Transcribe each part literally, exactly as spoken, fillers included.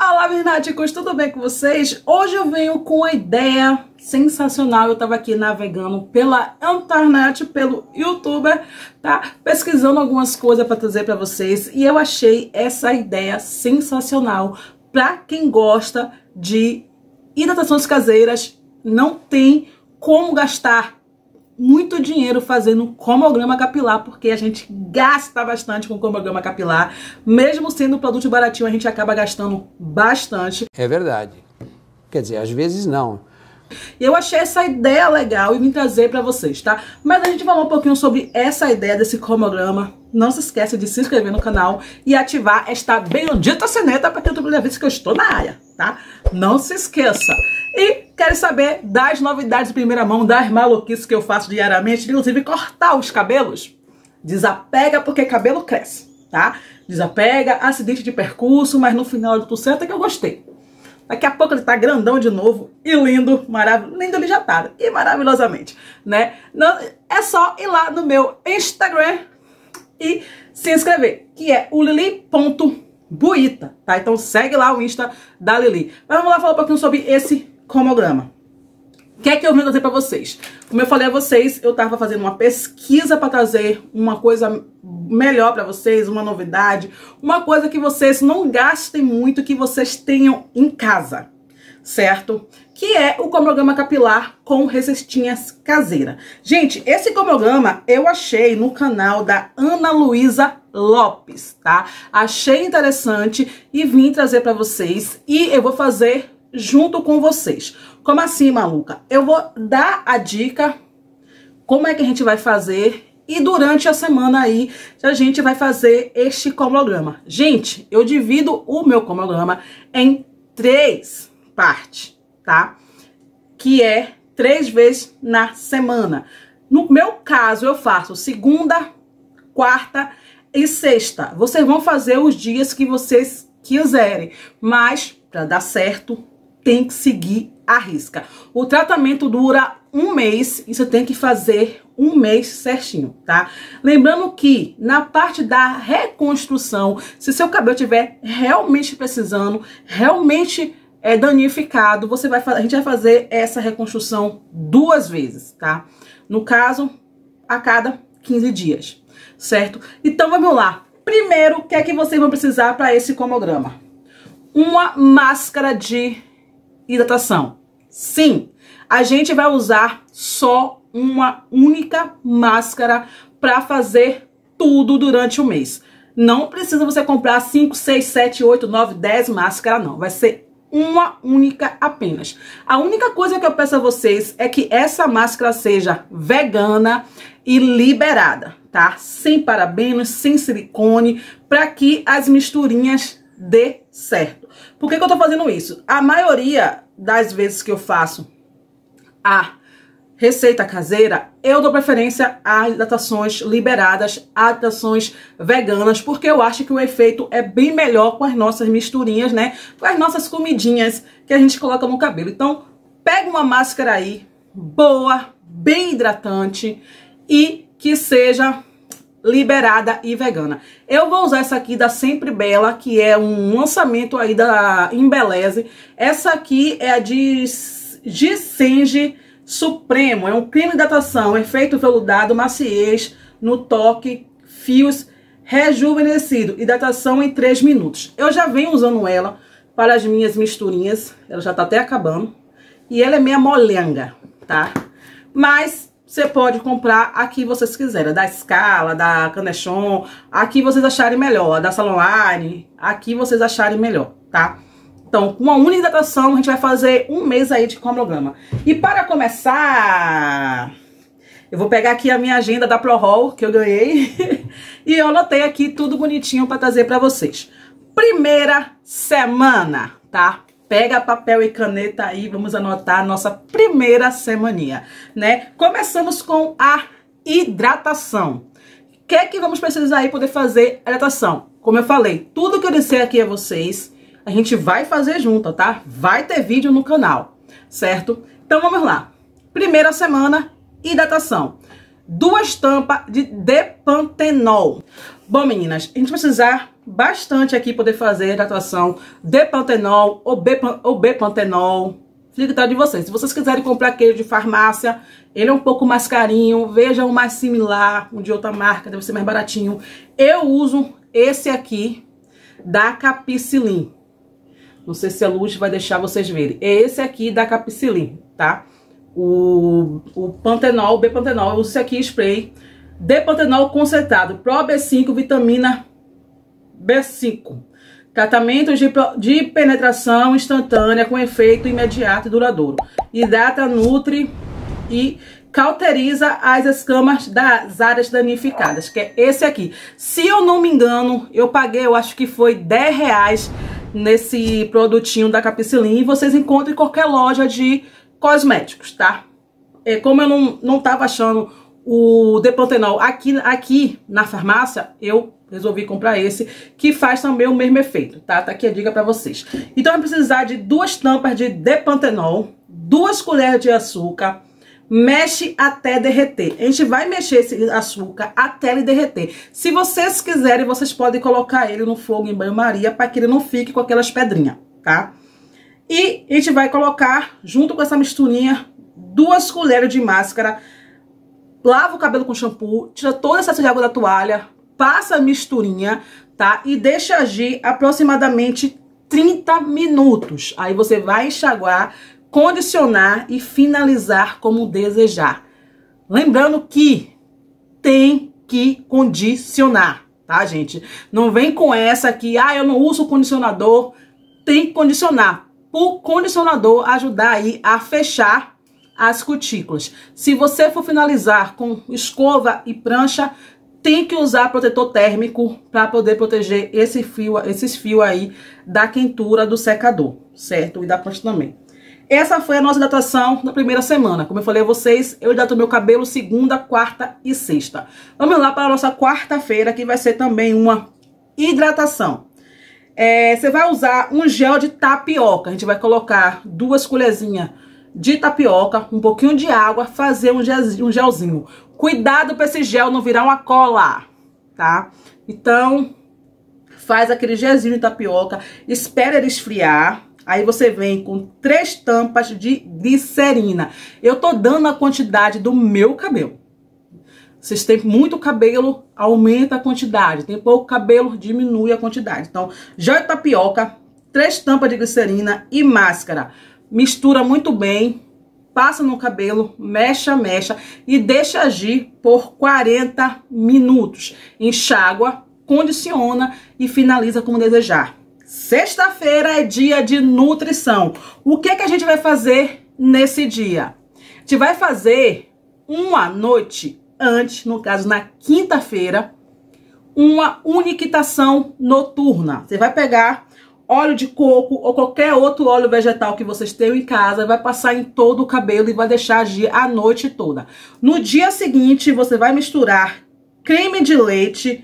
Olá, Vernáticos, tudo bem com vocês? Hoje eu venho com uma ideia sensacional. Eu tava aqui navegando pela internet, pelo YouTuber, tá? Pesquisando algumas coisas para trazer para vocês e eu achei essa ideia sensacional para quem gosta de hidratações caseiras. Não tem como gastar muito dinheiro fazendo cromograma capilar, porque a gente gasta bastante com cromograma capilar. Mesmo sendo um produto baratinho, a gente acaba gastando bastante. É verdade. Quer dizer, às vezes não. Eu achei essa ideia legal e vim trazer para vocês, tá? Mas a gente falou um pouquinho sobre essa ideia desse cromograma. Não se esqueça de se inscrever no canal e ativar esta bendita sineta para que eu tenha visto que eu estou na área, tá? Não se esqueça. E quer saber das novidades de primeira mão, das maluquices que eu faço diariamente, inclusive cortar os cabelos? Desapega porque cabelo cresce, tá? Desapega, acidente de percurso, mas no final do tudo certo é que eu gostei. Daqui a pouco ele tá grandão de novo e lindo, maravilhoso, lindo ele já tá, e maravilhosamente, né? Não, é só ir lá no meu Instagram e se inscrever, que é o lili ponto buita, tá? Então segue lá o Insta da Lili. Mas vamos lá falar um pouquinho sobre esse cromograma. O que é que eu vim trazer para vocês? Como eu falei a vocês, eu tava fazendo uma pesquisa para trazer uma coisa melhor para vocês, uma novidade, uma coisa que vocês não gastem muito, que vocês tenham em casa, certo? Que é o cromograma capilar com receitinhas caseiras. Gente, esse cromograma eu achei no canal da Ana Luísa Lopes, tá? Achei interessante e vim trazer para vocês e eu vou fazer junto com vocês. Como assim, maluca? Eu vou dar a dica como é que a gente vai fazer e durante a semana aí a gente vai fazer este cromograma. Gente, eu divido o meu cromograma em três partes, tá? Que é três vezes na semana. No meu caso, eu faço segunda, quarta e sexta. Vocês vão fazer os dias que vocês quiserem, mas para dar certo tem que seguir a risca. O tratamento dura um mês e você tem que fazer um mês certinho, tá? Lembrando que na parte da reconstrução, se seu cabelo estiver realmente precisando, realmente é danificado, você vai, a gente vai fazer essa reconstrução duas vezes, tá? No caso, a cada quinze dias, certo? Então vamos lá. Primeiro, o que é que vocês vão precisar para esse cromograma? Uma máscara de hidratação. Sim, a gente vai usar só uma única máscara para fazer tudo durante o mês. Não precisa você comprar cinco, seis, sete, oito, nove, dez máscaras, não. Vai ser uma única apenas. A única coisa que eu peço a vocês é que essa máscara seja vegana e liberada, tá? Sem parabenos, sem silicone, para que as misturinhas dê certo. Por que que eu tô fazendo isso? A maioria das vezes que eu faço a receita caseira, eu dou preferência a hidratações liberadas, a hidratações veganas, porque eu acho que o efeito é bem melhor com as nossas misturinhas, né? Com as nossas comidinhas que a gente coloca no cabelo. Então, pega uma máscara aí, boa, bem hidratante e que seja liberada e vegana. Eu vou usar essa aqui da Sempre Bela, que é um lançamento aí da Embeleze. Essa aqui é a de Gisenge Supremo, é um creme de hidratação, efeito veludado, maciez no toque, fios rejuvenescido, hidratação em três minutos. Eu já venho usando ela para as minhas misturinhas, ela já tá até acabando, e ela é meio molenga, tá? Mas você pode comprar a que vocês quiserem, da Scala, da Canechon, a que vocês acharem melhor, da Salon Line, a que vocês acharem melhor, tá? Então, com uma única hidratação, a gente vai fazer um mês aí de cromograma. E para começar, eu vou pegar aqui a minha agenda da ProRoll, que eu ganhei, e eu anotei aqui tudo bonitinho para trazer para vocês. Primeira semana, tá? Pega papel e caneta aí, vamos anotar a nossa primeira semaninha, né? Começamos com a hidratação. O que é que vamos precisar aí poder fazer a hidratação? Como eu falei, tudo que eu disse aqui a vocês, a gente vai fazer junto, tá? Vai ter vídeo no canal, certo? Então vamos lá. Primeira semana, hidratação. Duas tampas de Depantenol. Bom, meninas, a gente vai precisar bastante aqui poder fazer hidratação de pantenol ou B-pantenol. Fica tá de vocês. Se vocês quiserem comprar aquele de farmácia, ele é um pouco mais carinho. Veja um mais similar, um de outra marca, deve ser mais baratinho. Eu uso esse aqui da Capicilin. Não sei se a luz vai deixar vocês verem. É esse aqui da Capicilin, tá? O, o pantenol, B-pantenol, eu uso esse aqui, spray. D-pantenol concentrado, Pro B cinco, vitamina B cinco. Tratamento de, de penetração instantânea com efeito imediato e duradouro. Hidrata, nutre e cauteriza as escamas das áreas danificadas, que é esse aqui. Se eu não me engano, eu paguei, eu acho que foi dez reais nesse produtinho da Capicilin. E vocês encontram em qualquer loja de cosméticos, tá? É, como eu não, não tava achando o D-pantenol aqui, aqui na farmácia, eu resolvi comprar esse, que faz também o mesmo efeito, tá? Tá aqui a dica pra vocês. Então, vai precisar de duas tampas de D-pantenol, duas colheres de açúcar, mexe até derreter. A gente vai mexer esse açúcar até ele derreter. Se vocês quiserem, vocês podem colocar ele no fogo em banho-maria para que ele não fique com aquelas pedrinhas, tá? E a gente vai colocar, junto com essa misturinha, duas colheres de máscara. Lava o cabelo com shampoo, tira toda essa de água da toalha, passa a misturinha, tá? E deixa agir aproximadamente trinta minutos. Aí você vai enxaguar, condicionar e finalizar como desejar. Lembrando que tem que condicionar, tá, gente? Não vem com essa aqui, ah, eu não uso condicionador. Tem que condicionar. O condicionador ajudar aí a fechar as cutículas. Se você for finalizar com escova e prancha, tem que usar protetor térmico para poder proteger esse fio, esses fios aí da quentura do secador, certo? E da prancha também. Essa foi a nossa hidratação da primeira semana. Como eu falei a vocês, eu hidrato meu cabelo segunda, quarta e sexta. Vamos lá para a nossa quarta-feira, que vai ser também uma hidratação. É, você vai usar um gel de tapioca. A gente vai colocar duas colherzinhas de tapioca, um pouquinho de água, fazer um, gel, um gelzinho. Cuidado para esse gel não virar uma cola, tá? Então, faz aquele gelzinho de tapioca, espera ele esfriar. Aí você vem com três tampas de glicerina. Eu tô dando a quantidade do meu cabelo. Vocês têm muito cabelo, aumenta a quantidade. Tem pouco cabelo, diminui a quantidade. Então, gel de tapioca, três tampas de glicerina e máscara. Mistura muito bem, passa no cabelo, mexa, mexa e deixa agir por quarenta minutos. Enxágua, condiciona e finaliza como desejar. Sexta-feira é dia de nutrição. O que que a gente vai fazer nesse dia? A gente vai fazer uma noite antes, no caso na quinta-feira, uma uniquitação noturna. Você vai pegar óleo de coco ou qualquer outro óleo vegetal que vocês tenham em casa, vai passar em todo o cabelo e vai deixar agir a noite toda. No dia seguinte, você vai misturar creme de leite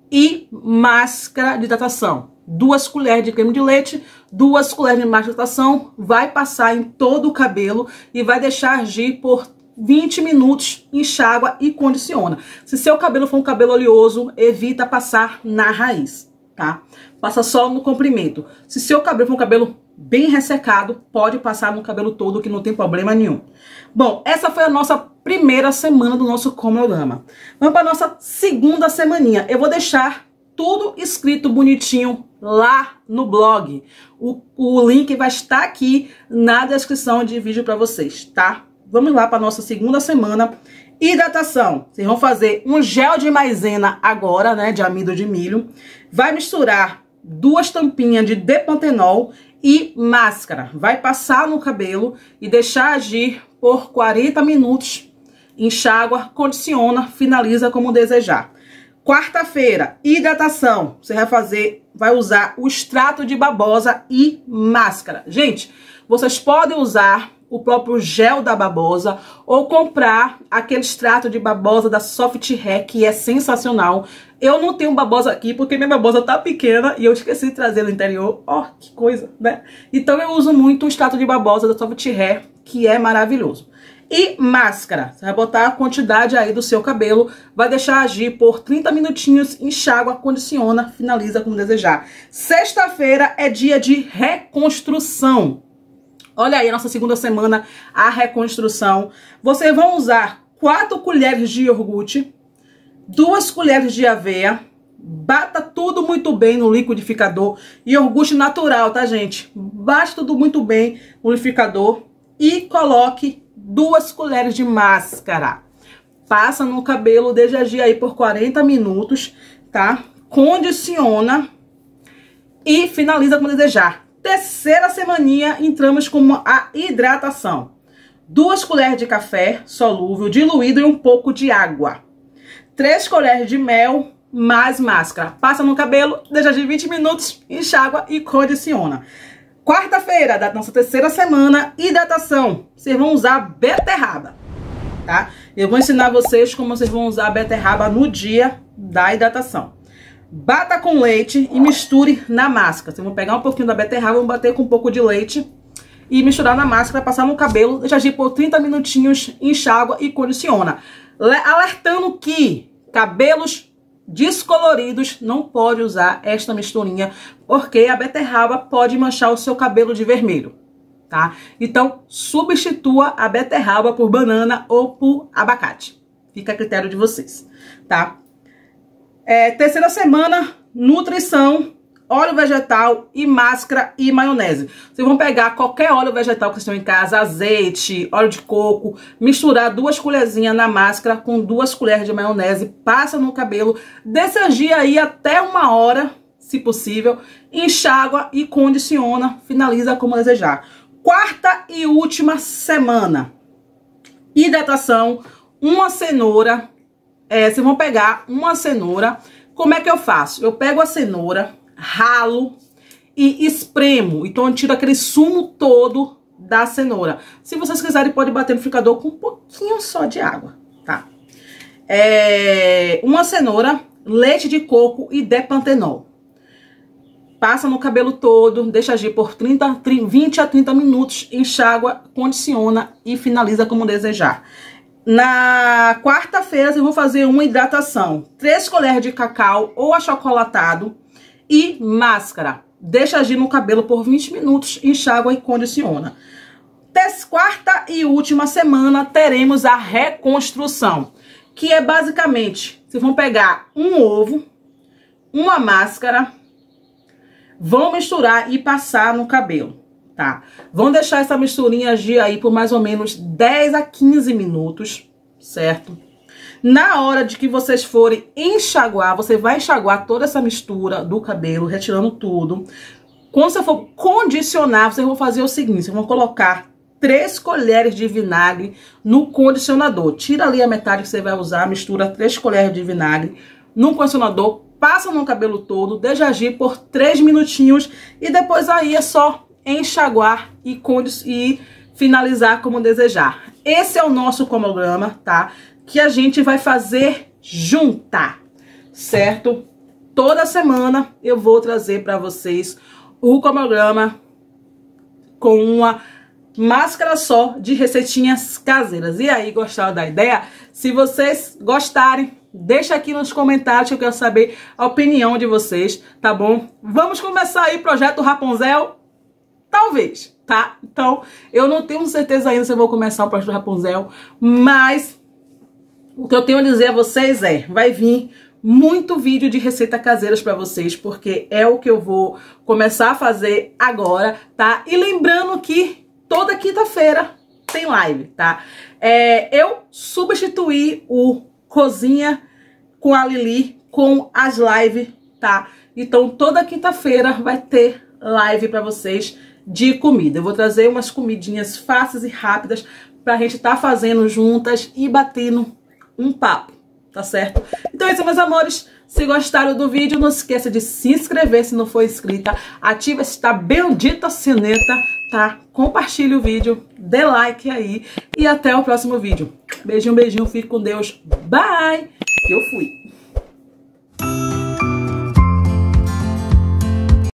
e máscara de hidratação. Duas colheres de creme de leite, duas colheres de máscara de hidratação, vai passar em todo o cabelo e vai deixar agir por vinte minutos, enxágua e condiciona. Se seu cabelo for um cabelo oleoso, evita passar na raiz, tá? Passa só no comprimento. Se seu cabelo for um cabelo bem ressecado, pode passar no cabelo todo, que não tem problema nenhum. Bom, essa foi a nossa primeira semana do nosso cronograma. Vamos para a nossa segunda semaninha. Eu vou deixar tudo escrito bonitinho lá no blog. O, o link vai estar aqui na descrição de vídeo para vocês, tá? Vamos lá para a nossa segunda semana. Hidratação. Vocês vão fazer um gel de maisena agora, né, de amido de milho. Vai misturar duas tampinhas de D-pantenol e máscara. Vai passar no cabelo e deixar agir por quarenta minutos. Enxágua, condiciona, finaliza como desejar. Quarta-feira, hidratação. Você vai fazer, vai usar o extrato de babosa e máscara. Gente, vocês podem usar o próprio gel da babosa ou comprar aquele extrato de babosa da Soft Hair, que é sensacional. Eu não tenho babosa aqui porque minha babosa tá pequena e eu esqueci de trazer do interior. Ó, oh, que coisa, né? Então eu uso muito o extrato de babosa da Soft Hair, que é maravilhoso. E máscara, você vai botar a quantidade aí do seu cabelo, vai deixar agir por trinta minutinhos, enxágua, condiciona, finaliza como desejar. Sexta-feira é dia de reconstrução. Olha aí a nossa segunda semana, a reconstrução. Vocês vão usar quatro colheres de iogurte, duas colheres de aveia, bata tudo muito bem no liquidificador. Iogurte natural, tá, gente? Bate tudo muito bem no liquidificador e coloque duas colheres de máscara. Passa no cabelo, deixa agir aí por quarenta minutos, tá? Condiciona e finaliza como desejar. Terceira semaninha, entramos com a hidratação. Duas colheres de café solúvel, diluído em um pouco de água. Três colheres de mel, mais máscara. Passa no cabelo, deixa agir vinte minutos, enxágua e condiciona. Quarta-feira da nossa terceira semana, hidratação. Vocês vão usar beterraba, tá? Eu vou ensinar vocês como vocês vão usar a beterraba no dia da hidratação. Bata com leite e misture na máscara. Vocês vão pegar um pouquinho da beterraba, vão bater com um pouco de leite e misturar na máscara, passar no cabelo, deixa agir por trinta minutinhos, enxágua e condiciona. Alertando que cabelos descoloridos não pode usar esta misturinha, porque a beterraba pode manchar o seu cabelo de vermelho, tá? Então, substitua a beterraba por banana ou por abacate. Fica a critério de vocês, tá? É, terceira semana, nutrição, óleo vegetal e máscara e maionese. Vocês vão pegar qualquer óleo vegetal que vocês tenham em casa, azeite, óleo de coco, misturar duas colherzinhas na máscara com duas colheres de maionese, passa no cabelo, deixa agir aí até uma hora, se possível, enxágua e condiciona, finaliza como desejar. Quarta e última semana, hidratação, uma cenoura, é, vocês vão pegar uma cenoura. Como é que eu faço? Eu pego a cenoura, ralo e espremo. Então eu tiro aquele sumo todo da cenoura. Se vocês quiserem, pode bater no liquidificador com um pouquinho só de água, tá? É, uma cenoura, leite de coco e depantenol. Passa no cabelo todo, deixa agir por trinta, vinte a trinta minutos, enxágua, condiciona e finaliza como desejar. Na quarta-feira, vocês vão fazer uma hidratação. Três colheres de cacau ou achocolatado e máscara. Deixa agir no cabelo por vinte minutos, enxágua e condiciona. Quarta e última semana, teremos a reconstrução, que é basicamente, vocês vão pegar um ovo, uma máscara, vão misturar e passar no cabelo, tá? Vão deixar essa misturinha agir aí por mais ou menos dez a quinze minutos, certo? Na hora de que vocês forem enxaguar, você vai enxaguar toda essa mistura do cabelo, retirando tudo. Quando você for condicionar, vocês vão fazer o seguinte, vocês vão colocar três colheres de vinagre no condicionador. Tira ali a metade que você vai usar, mistura três colheres de vinagre no condicionador, passa no cabelo todo, deixa agir por três minutinhos e depois aí é só enxaguar e, e finalizar como desejar. Esse é o nosso cronograma, tá? Que a gente vai fazer juntar, certo? Toda semana eu vou trazer para vocês o cronograma com uma máscara só de receitinhas caseiras. E aí, gostaram da ideia? Se vocês gostarem, deixa aqui nos comentários que eu quero saber a opinião de vocês, tá bom? Vamos começar aí o projeto Rapunzel? Talvez, tá? Então, eu não tenho certeza ainda se eu vou começar o projeto Rapunzel, mas o que eu tenho a dizer a vocês é, vai vir muito vídeo de receita caseiras para vocês, porque é o que eu vou começar a fazer agora, tá? E lembrando que toda quinta-feira tem live, tá? É, eu substituí o Cozinha com a Lili com as lives, tá? Então toda quinta-feira vai ter live para vocês de comida. Eu vou trazer umas comidinhas fáceis e rápidas pra gente tá fazendo juntas e batendo um papo, tá certo? Então é isso, meus amores. Se gostaram do vídeo, não esqueça de se inscrever se não for inscrita. Ativa esta bendita sineta, tá? Compartilhe o vídeo, dê like aí e até o próximo vídeo. Beijinho, beijinho, fique com Deus. Bye! Eu fui.